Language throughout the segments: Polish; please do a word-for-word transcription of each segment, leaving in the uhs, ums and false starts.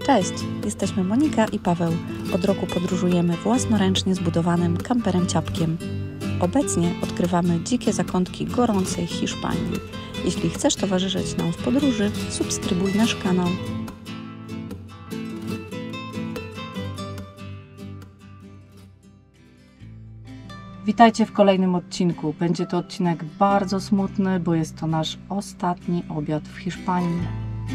Cześć, jesteśmy Monika i Paweł. Od roku podróżujemy własnoręcznie zbudowanym kamperem Ciapkiem. Obecnie odkrywamy dzikie zakątki gorącej Hiszpanii. Jeśli chcesz towarzyszyć nam w podróży, subskrybuj nasz kanał. Witajcie w kolejnym odcinku. Będzie to odcinek bardzo smutny, bo jest to nasz ostatni obiad w Hiszpanii.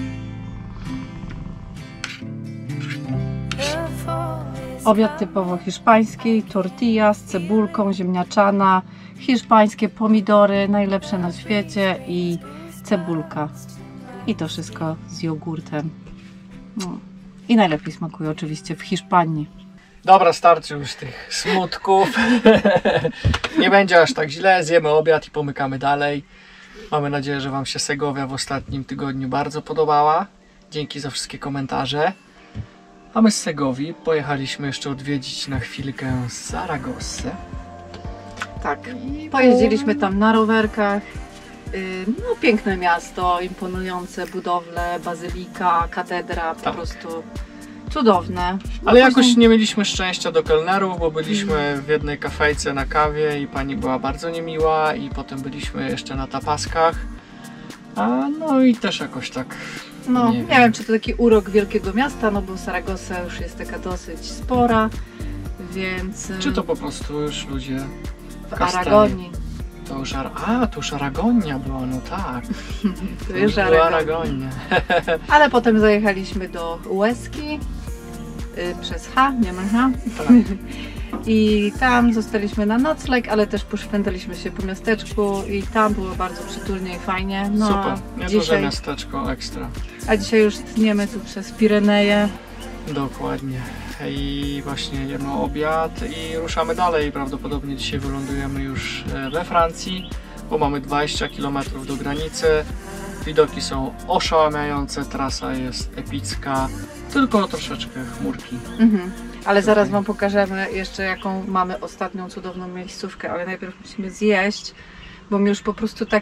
Obiad typowo hiszpański, tortilla z cebulką, ziemniaczana, hiszpańskie pomidory, najlepsze na świecie i cebulka. I to wszystko z jogurtem. No. I najlepiej smakuje oczywiście w Hiszpanii. Dobra, starczy już tych smutków. Nie będzie aż tak źle, zjemy obiad i pomykamy dalej. Mamy nadzieję, że Wam się Segowia w ostatnim tygodniu bardzo podobała. Dzięki za wszystkie komentarze. A my z Segowii pojechaliśmy jeszcze odwiedzić na chwilkę Saragossę. Tak, pojeździliśmy tam na rowerkach. No, piękne miasto, imponujące budowle, bazylika, katedra, po tak. prostu cudowne. No, ale jakoś później... nie mieliśmy szczęścia do kelnerów, bo byliśmy w jednej kafejce na kawie i pani była bardzo niemiła i potem byliśmy jeszcze na tapaskach. A no i też jakoś tak... No, nie, nie wiem, czy to taki urok wielkiego miasta, no bo Saragossa już jest taka dosyć spora, więc... Czy to po prostu już ludzie... W Aragonii. To już, a, to już Aragonia była, no tak. to, to już była Aragonia. Ale potem zajechaliśmy do Łezki yy, przez H, nie ma H. Tak. I tam zostaliśmy na nocleg, ale też poszwędzaliśmy się po miasteczku i tam było bardzo przytulnie i fajnie. No, super, nieduże dzisiaj... miasteczko, ekstra. A dzisiaj już tniemy tu przez Pireneje. Dokładnie. I właśnie jemy obiad i ruszamy dalej. Prawdopodobnie dzisiaj wylądujemy już we Francji, bo mamy dwadzieścia kilometrów do granicy. Widoki są oszałamiające, trasa jest epicka, tylko troszeczkę chmurki. Mhm. Ale zaraz Wam pokażemy jeszcze, jaką mamy ostatnią cudowną miejscówkę, ale najpierw musimy zjeść, bo mi już po prostu tak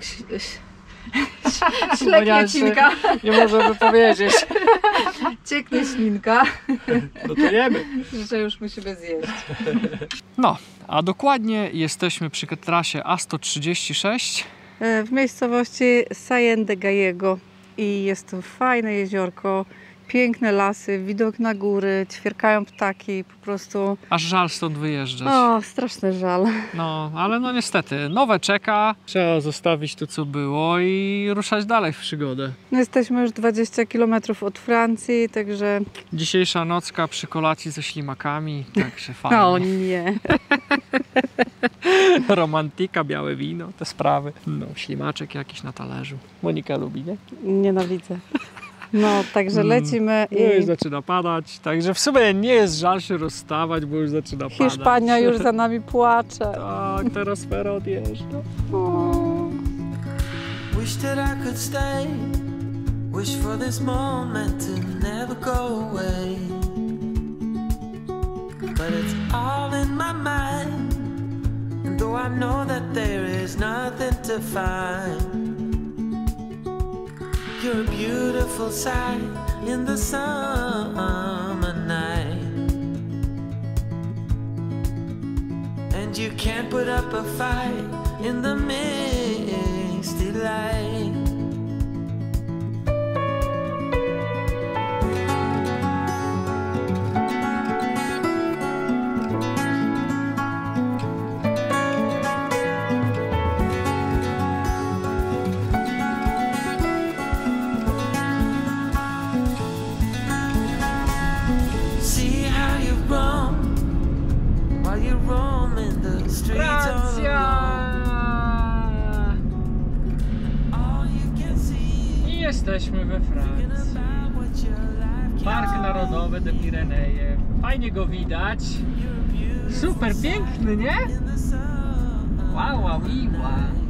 śleknie ślinka. Nie możemy powiedzieć. Cieknie ślinka. No to jemy. Że już musimy zjeść. No, a dokładnie jesteśmy przy trasie A sto trzydzieści sześć. W miejscowości Sallén de Gallego i jest to fajne jeziorko. Piękne lasy, widok na góry, ćwierkają ptaki, po prostu... Aż żal stąd wyjeżdżać. O, straszny żal. No, ale no niestety, nowe czeka. Trzeba zostawić to, co było i ruszać dalej w przygodę. No, jesteśmy już dwadzieścia kilometrów od Francji, także... Dzisiejsza nocka przy kolacji ze ślimakami, także fajnie. O nie. Romantyka, białe wino, te sprawy. No, ślimaczek jakiś na talerzu. Monika lubi, nie? Nienawidzę. No, także lecimy i... No już zaczyna padać, także w sumie nie jest żal się rozstawać, bo już zaczyna padać. Hiszpania już za nami płacze. Tak, teraz sfera odjeżdża. Wish that I could stay. Wish for this moment to never go away. But it's all in my mind. And though I know that there is nothing to find, you're a beautiful sight in the summer night, and you can't put up a fight in the misty light. I jesteśmy we Francji. Park Narodowy de Pireneje. Fajnie go widać. Super piękny, nie? Wow, wow, wow.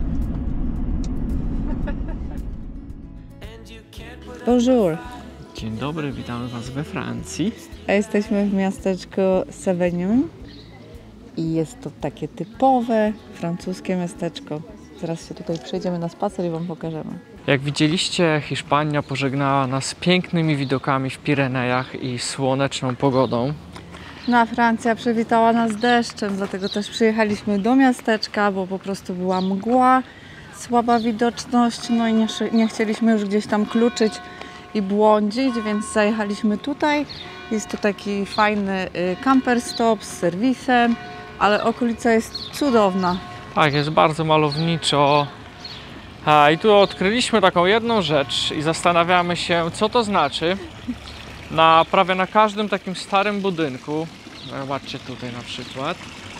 Bonjour. Dzień dobry, witamy Was we Francji. A jesteśmy w miasteczku Savignon i jest to takie typowe francuskie miasteczko. Zaraz się tutaj przejdziemy na spacer i Wam pokażemy. Jak widzieliście, Hiszpania pożegnała nas pięknymi widokami w Pirenejach i słoneczną pogodą. No a Francja przywitała nas deszczem, dlatego też przyjechaliśmy do miasteczka, bo po prostu była mgła, słaba widoczność, no i nie, nie chcieliśmy już gdzieś tam kluczyć i błądzić, więc zajechaliśmy tutaj. Jest to taki fajny camper stop z serwisem, ale okolica jest cudowna. Tak, jest bardzo malowniczo. A, i tu odkryliśmy taką jedną rzecz i zastanawiamy się, co to znaczy. Na prawie na każdym takim starym budynku, zobaczcie tutaj na przykład,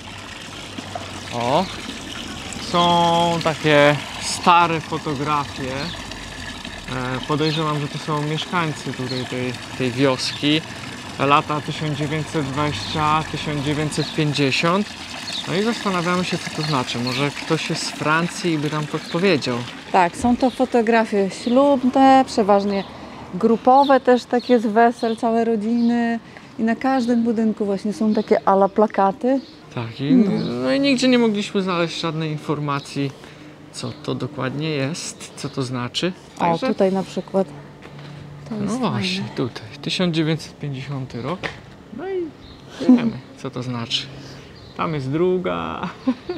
o, są takie stare fotografie. E, podejrzewam, że to są mieszkańcy tutaj tej, tej wioski, lata tysiąc dziewięćset dwadzieśty do tysiąc dziewięćset pięćdziesiąt. No i zastanawiamy się, co to znaczy. Może ktoś jest z Francji i by nam podpowiedział. Tak, są to fotografie ślubne, przeważnie grupowe też takie z wesel, całe rodziny. I na każdym budynku właśnie są takie ala plakaty. Tak, i, no i nigdzie nie mogliśmy znaleźć żadnej informacji, co to dokładnie jest, co to znaczy. Także... O, tutaj na przykład. To jest no właśnie, fajne. tutaj, tysiąc dziewięćset pięćdziesiąty rok. No i wiemy, co to znaczy. Tam jest druga.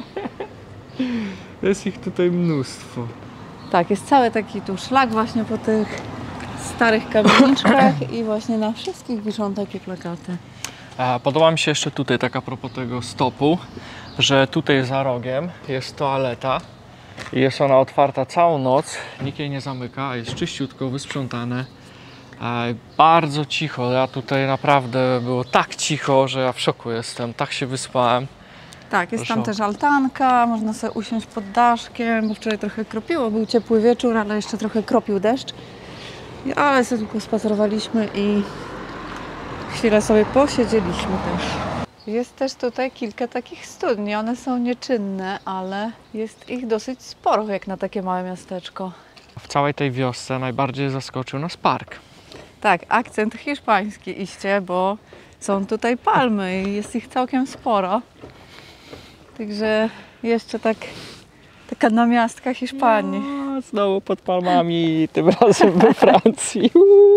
Jest ich tutaj mnóstwo. Tak, jest cały taki tu szlak właśnie po tych starych kamieniczkach i właśnie na wszystkich wiszą takie plakaty. A, podoba mi się jeszcze tutaj, tak a propos tego stopu, że tutaj za rogiem jest toaleta i jest ona otwarta całą noc, nikt jej nie zamyka, jest czyściutko, wysprzątane. A, bardzo cicho, ja tutaj naprawdę było tak cicho, że ja w szoku jestem, tak się wyspałem. Tak, jest Proszę. tam też altanka, można sobie usiąść pod daszkiem, bo wczoraj trochę kropiło, był ciepły wieczór, ale jeszcze trochę kropił deszcz. I, ale sobie tylko spacerowaliśmy i chwilę sobie posiedzieliśmy też. Jest też tutaj kilka takich studni, one są nieczynne, ale jest ich dosyć sporo jak na takie małe miasteczko. W całej tej wiosce najbardziej zaskoczył nas park. Tak, akcent hiszpański iście, bo są tutaj palmy i jest ich całkiem sporo. Także jeszcze tak taka namiastka Hiszpanii. No, znowu pod palmami, tym razem we Francji.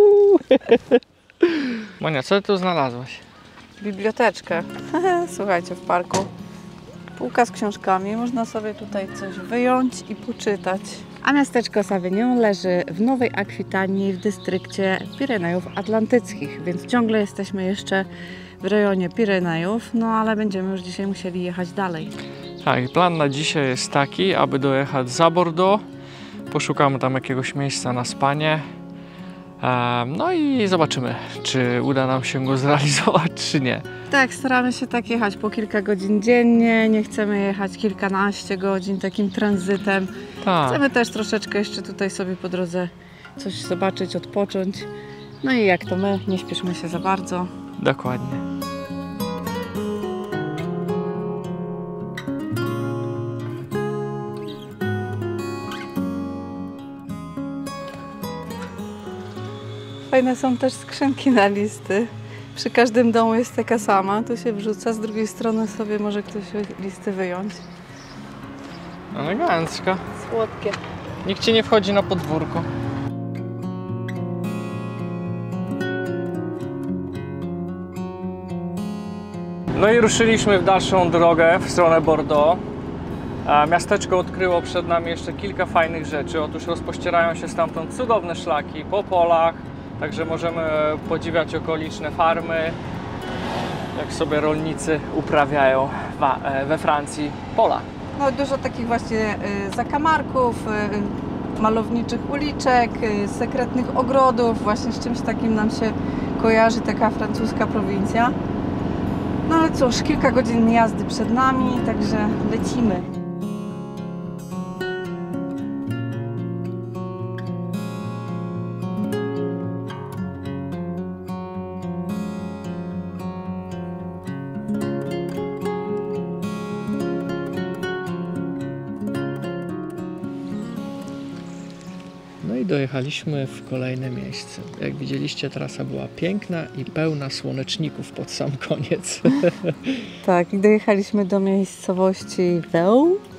Monia, co ty tu znalazłaś? Biblioteczkę. Słuchajcie, w parku. Półka z książkami. Można sobie tutaj coś wyjąć i poczytać. A miasteczko Sauvignon leży w Nowej Akwitanii w dystrykcie Pirenejów Atlantyckich, więc ciągle jesteśmy jeszcze w rejonie Pirenejów, no ale będziemy już dzisiaj musieli jechać dalej. Tak, plan na dzisiaj jest taki, aby dojechać za Bordeaux. Poszukamy tam jakiegoś miejsca na spanie. No i zobaczymy, czy uda nam się go zrealizować, czy nie. Tak, staramy się tak jechać po kilka godzin dziennie. Nie chcemy jechać kilkanaście godzin takim tranzytem. Tak. Chcemy też troszeczkę jeszcze tutaj sobie po drodze coś zobaczyć, odpocząć. No i jak to my, nie śpieszmy się za bardzo. Dokładnie. Fajne są też skrzynki na listy. Przy każdym domu jest taka sama, tu się wrzuca, z drugiej strony sobie może ktoś listy wyjąć. Elegancko. Słodkie. Nikt ci nie wchodzi na podwórko. No i ruszyliśmy w dalszą drogę w stronę Bordeaux. Miasteczko odkryło przed nami jeszcze kilka fajnych rzeczy. Otóż rozpościerają się stamtąd cudowne szlaki po polach, także możemy podziwiać okoliczne farmy, jak sobie rolnicy uprawiają we Francji pola. No dużo takich właśnie zakamarków, malowniczych uliczek, sekretnych ogrodów, właśnie z czymś takim nam się kojarzy taka francuska prowincja. No ale cóż, kilka godzin jazdy przed nami, także lecimy. No i dojechaliśmy w kolejne miejsce. Jak widzieliście, trasa była piękna i pełna słoneczników pod sam koniec. Tak, i dojechaliśmy do miejscowości Vaux.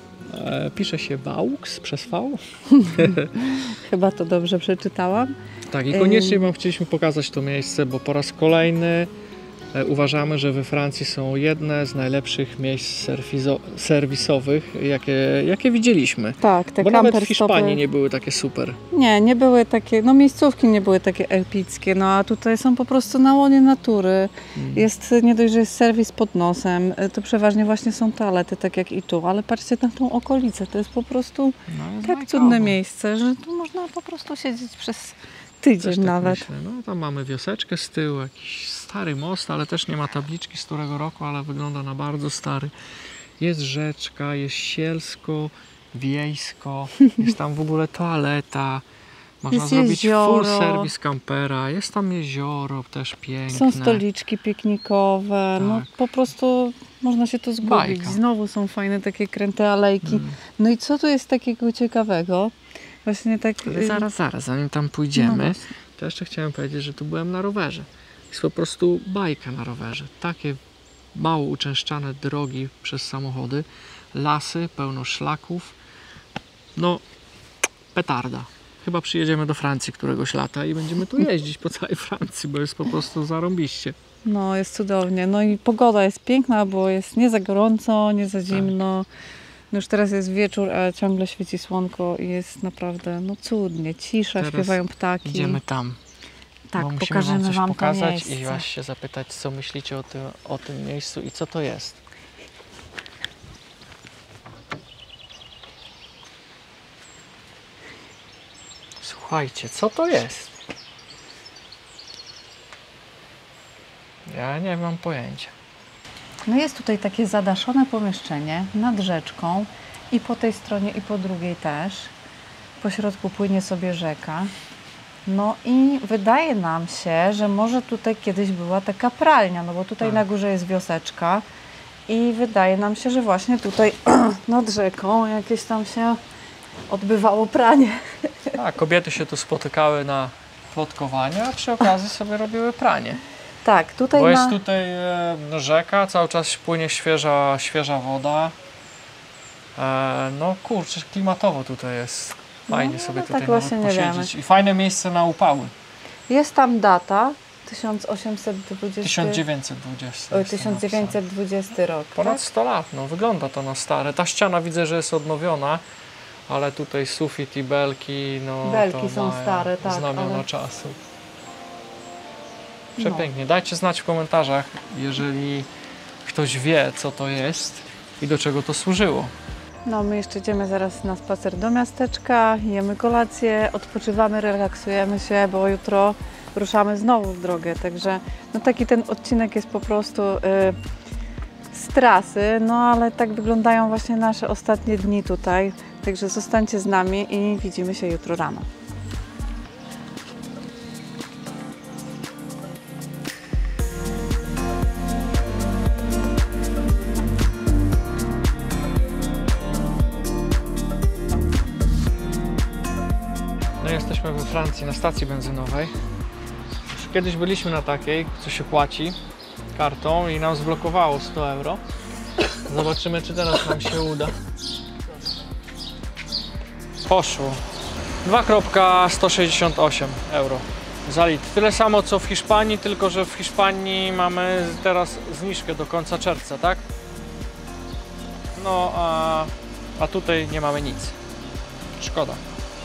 E, pisze się Vaux przez V. Chyba to dobrze przeczytałam. Tak, i koniecznie Wam chcieliśmy pokazać to miejsce, bo po raz kolejny e, uważamy, że we Francji są jedne z najlepszych miejsc serwizo- serwisowych, jakie, jakie widzieliśmy. Tak, te Bo nawet w camper Hiszpanii stopy. nie były takie super. Nie, nie były takie, no miejscówki nie były takie epickie, no a tutaj są po prostu na łonie natury. Mm. Jest, nie dość, że jest serwis pod nosem, to przeważnie właśnie są toalety, tak jak i tu, ale patrzcie na tą okolicę, to jest po prostu No, jest tak bajkowo. cudne miejsce, że tu można po prostu siedzieć przez tydzień Też tak nawet. myślę. No tam mamy wioseczkę z tyłu, jakiś stary most, ale też nie ma tabliczki z którego roku, ale wygląda na bardzo stary. Jest rzeczka, jest sielsko, wiejsko, jest tam w ogóle toaleta. Można Jest zrobić jezioro. full serwis kampera, jest tam jezioro też piękne. Są stoliczki piknikowe, no Tak. po prostu można się tu zgubić. Bajka. Znowu są fajne takie kręte alejki. Mm. No i co tu jest takiego ciekawego? Właśnie tak... Ale zaraz, zaraz, zanim tam No pójdziemy, właśnie. to jeszcze chciałem powiedzieć, że tu byłem na rowerze. Jest po prostu bajka na rowerze. Takie mało uczęszczane drogi przez samochody, lasy, pełno szlaków. No, petarda. Chyba przyjedziemy do Francji któregoś lata i będziemy tu jeździć po całej Francji, bo jest po prostu zarąbiście. No, jest cudownie. No i pogoda jest piękna, bo jest nie za gorąco, nie za zimno. No już teraz jest wieczór, a ciągle świeci słonko i jest naprawdę no cudnie. Cisza, Teraz śpiewają ptaki. Idziemy tam, Tak, bo musimy pokażemy wam coś wam to pokazać miejsce. i was się zapytać, co myślicie o tym, o tym miejscu i co to jest. Słuchajcie, co to jest? Ja nie mam pojęcia. No jest tutaj takie zadaszone pomieszczenie nad rzeczką i po tej stronie i po drugiej też. Po środku płynie sobie rzeka. No i wydaje nam się, że może tutaj kiedyś była taka pralnia, no bo tutaj Tak. na górze jest wioseczka i wydaje nam się, że właśnie tutaj nad rzeką jakieś tam się odbywało pranie. A, kobiety się tu spotykały na plotkowanie, a przy okazji sobie robiły pranie. Tak, tutaj Bo na... jest tutaj e, rzeka, cały czas płynie świeża, świeża woda. E, no kurczę, klimatowo tutaj jest. Fajnie No, sobie no tutaj tak nawet właśnie nie posiedzieć. I fajne miejsce na upały. Jest tam data tysiąc osiemset dwudziesty... tysiąc dziewięćset dwudziesty. Oj, jest tam tysiąc dziewięćset dwudziesty rok. Ponad tak? sto lat, no wygląda to na stare. Ta ściana widzę, że jest odnowiona, ale tutaj sufit i belki, no Belki to są mają stare, tak, znamiona ale- czasu. No. Przepięknie. Dajcie znać w komentarzach, jeżeli ktoś wie, co to jest i do czego to służyło. No, my jeszcze idziemy zaraz na spacer do miasteczka, jemy kolację, odpoczywamy, relaksujemy się, bo jutro ruszamy znowu w drogę. Także no taki ten odcinek jest po prostu y, z trasy, no ale tak wyglądają właśnie nasze ostatnie dni tutaj. Także zostańcie z nami i widzimy się jutro rano. No jesteśmy we Francji na stacji benzynowej. Już kiedyś byliśmy na takiej, co się płaci kartą i nam zblokowało sto euro. Zobaczymy, czy teraz nam się uda. Poszło. dwa przecinek sto sześćdziesiąt osiem euro za litr. Tyle samo co w Hiszpanii, tylko że w Hiszpanii mamy teraz zniżkę do końca czerwca, tak? No a, a tutaj nie mamy nic. Szkoda.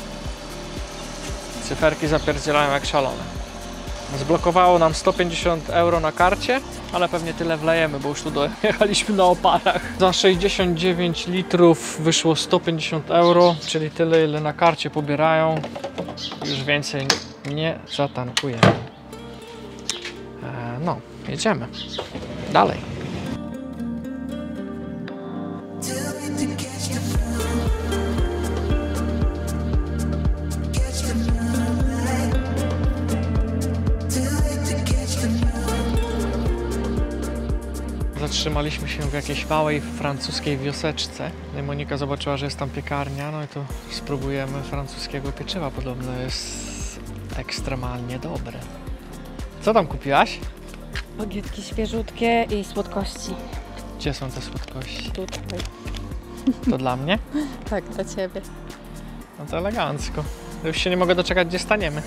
Cyferki zapierdzielają jak szalone. Zblokowało nam sto pięćdziesiąt euro na karcie, ale pewnie tyle wlejemy, bo już tu dojechaliśmy na oparach. Za sześćdziesiąt dziewięć litrów wyszło sto pięćdziesiąt euro, czyli tyle, ile na karcie pobierają. Już więcej nie zatankujemy. E, no, jedziemy. Dalej. Zatrzymaliśmy się w jakiejś małej francuskiej wioseczce. No i Monika zobaczyła, że jest tam piekarnia, no i to spróbujemy francuskiego pieczywa. Podobno jest ekstremalnie dobre. Co tam kupiłaś? Bagietki świeżutkie i słodkości. Gdzie są te słodkości? Tutaj. To dla mnie? Tak, dla Ciebie. No to elegancko. Już się nie mogę doczekać, gdzie staniemy.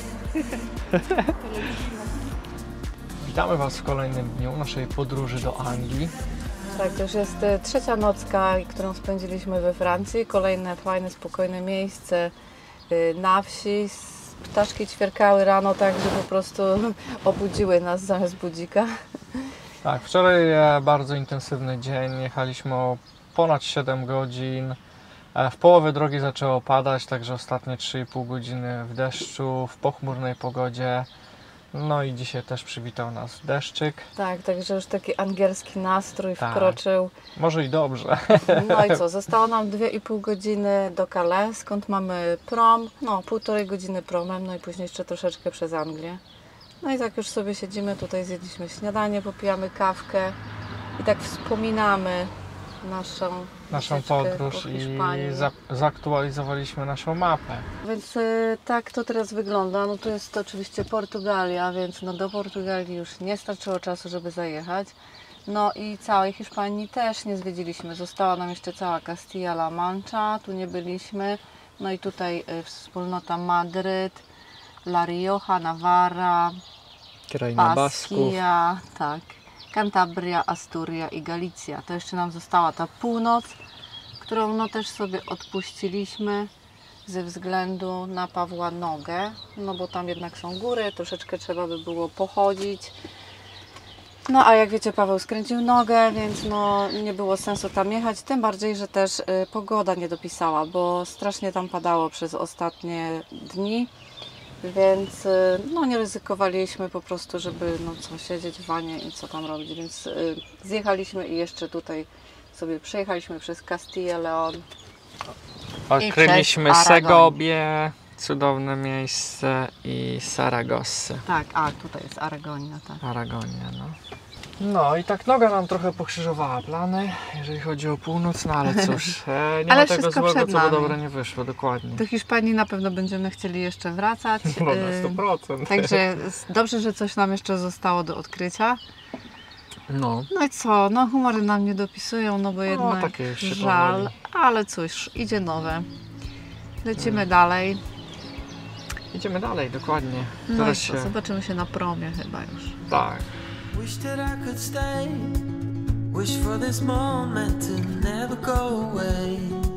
Witamy Was w kolejnym dniu naszej podróży do Anglii. Tak, to już jest e, trzecia nocka, którą spędziliśmy we Francji. Kolejne fajne, spokojne miejsce e, na wsi. Ptaszki ćwierkały rano tak, że po prostu obudziły nas zamiast budzika. Tak, wczoraj e, bardzo intensywny dzień. Jechaliśmy o ponad siedem godzin. E, w połowie drogi zaczęło padać, także ostatnie trzy i pół godziny w deszczu, w pochmurnej pogodzie. No i dzisiaj też przywitał nas deszczyk. Tak, także już taki angielski nastrój Tak. wkroczył. Może i dobrze. No i co, zostało nam dwie i pół godziny do Calais, skąd mamy prom, no półtorej godziny promem, no i później jeszcze troszeczkę przez Anglię. No i tak już sobie siedzimy tutaj, zjedliśmy śniadanie, popijamy kawkę i tak wspominamy naszą, Naszą wycieczkę podróż po i Hiszpanii. za zaktualizowaliśmy naszą mapę. Więc y, tak to teraz wygląda. No to jest oczywiście Portugalia, więc no do Portugalii już nie starczyło czasu, żeby zajechać. No i całej Hiszpanii też nie zwiedziliśmy. Została nam jeszcze cała Castilla-La Mancha, tu nie byliśmy. No i tutaj y, wspólnota Madryt, La Rioja, Navarra, Kraina Basków. Baskia, tak. Cantabria, Asturia i Galicja. To jeszcze nam została ta północ, którą no też sobie odpuściliśmy ze względu na Pawła nogę, no bo tam jednak są góry, troszeczkę trzeba by było pochodzić. No a jak wiecie, Paweł skręcił nogę, więc no nie było sensu tam jechać, tym bardziej, że też y, pogoda nie dopisała, bo strasznie tam padało przez ostatnie dni. Więc no nie ryzykowaliśmy po prostu, żeby no co, siedzieć w wanie i co tam robić, więc y, zjechaliśmy i jeszcze tutaj sobie przejechaliśmy przez Castilla, Leon. Odkryliśmy przez Aragon. Segobię, cudowne miejsce, i Saragossę. Tak, a tutaj jest Aragonia, tak. Aragonia, no. No i tak noga nam trochę pokrzyżowała plany, jeżeli chodzi o północ, no ale cóż, e, nie Ale ma tego wszystko złego, przed co by nami. dobre nie wyszło, dokładnie. Do Hiszpanii na pewno będziemy chcieli jeszcze wracać. No na y, sto procent. Także s- dobrze, że coś nam jeszcze zostało do odkrycia. No, No i co, no humory nam nie dopisują, no bo jednak takie już się żal, powoli. ale cóż, idzie nowe. Lecimy dalej. idziemy dalej, dokładnie. No i Teraz co, się, zobaczymy się na promie chyba już. tak. Wish that I could stay. Wish for this moment to never go away.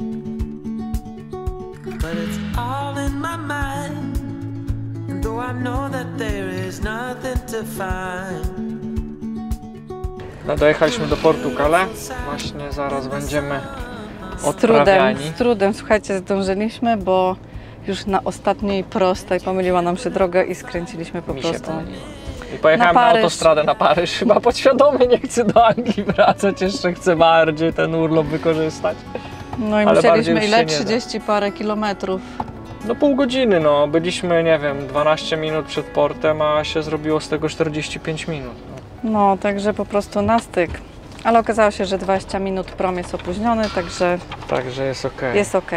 But it's all in my mind. And though I know that there is nothing to find. No, dojechaliśmy do portu Calais, właśnie zaraz będziemy Z trudem, odprawiani. z trudem, słuchajcie, zdążyliśmy, bo już na ostatniej prostej pomyliła nam się droga i skręciliśmy po Mi się prostu. pomyliło. I pojechałem Na na, Paryż. autostradę na Paryż, chyba podświadomie nie chcę do Anglii wracać, jeszcze chcę bardziej ten urlop wykorzystać. No i Ale bardziej musieliśmy już ile? się nie da. trzydzieści parę kilometrów. No pół godziny, no. Byliśmy, nie wiem, dwanaście minut przed portem, a się zrobiło z tego czterdzieści pięć minut. No. No, także po prostu na styk. Ale okazało się, że dwadzieścia minut prom jest opóźniony, także Także jest ok. jest ok.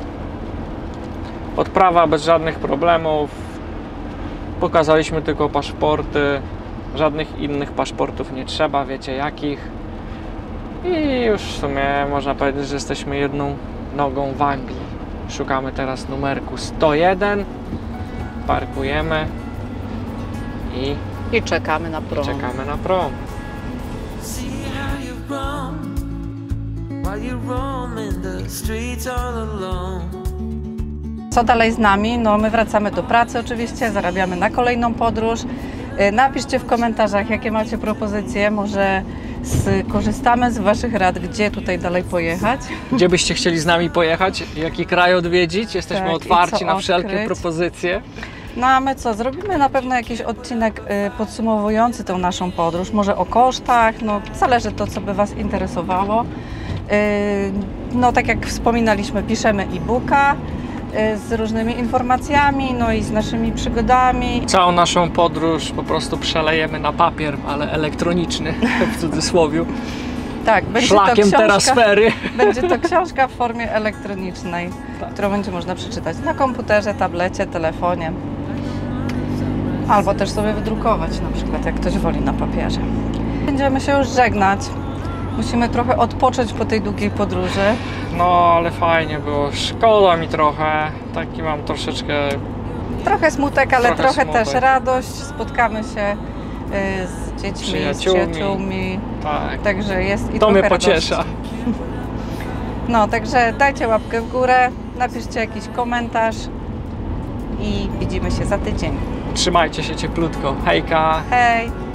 Odprawa bez żadnych problemów. Pokazaliśmy tylko paszporty. Żadnych innych paszportów nie trzeba, wiecie jakich. I już w sumie można powiedzieć, że jesteśmy jedną nogą w Anglii. Szukamy teraz numerku sto jeden. Parkujemy i I czekamy na prom. czekamy na prom. See how you've grown. While you roam in the streets all alone. Co dalej z nami? No my wracamy do pracy oczywiście, zarabiamy na kolejną podróż. Y, Napiszcie w komentarzach, jakie macie propozycje, może skorzystamy z Waszych rad, gdzie tutaj dalej pojechać. Gdzie byście chcieli z nami pojechać? Jaki kraj odwiedzić? Jesteśmy Tak, i otwarci co na wszelkie odkryć? propozycje. No a my co, zrobimy na pewno jakiś odcinek y, podsumowujący tą naszą podróż, może o kosztach, no zależy to, co by Was interesowało. Y, no tak jak wspominaliśmy, piszemy e-booka y, z różnymi informacjami, no i z naszymi przygodami. Całą naszą podróż po prostu przelejemy na papier, ale elektroniczny, w cudzysłowie. Tak, będzie Szlakiem to książka, terasfery. będzie to książka w formie elektronicznej, Tak. którą będzie można przeczytać na komputerze, tablecie, telefonie. Albo też sobie wydrukować, na przykład jak ktoś woli na papierze. Będziemy się już żegnać. Musimy trochę odpocząć po tej długiej podróży. no ale fajnie było. Szkoda mi trochę. Taki mam troszeczkę... Trochę smutek, ale Trochę trochę smutek. też radość. Spotkamy się y, z dziećmi, z Przyjaciółmi. przyjaciółmi. Tak. Także jest i To mnie trochę pociesza. radości. No, także dajcie łapkę w górę, napiszcie jakiś komentarz i widzimy się za tydzień. Trzymajcie się cieplutko. Hejka! Hej!